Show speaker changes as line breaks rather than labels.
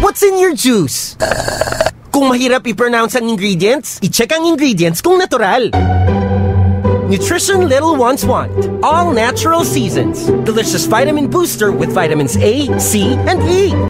What's in your juice? Kung mahirap i-pronounce ang ingredients, i-check ang ingredients kung natural. Nutrition little ones want. All natural seasons. Delicious vitamin booster with vitamins A, C, and E.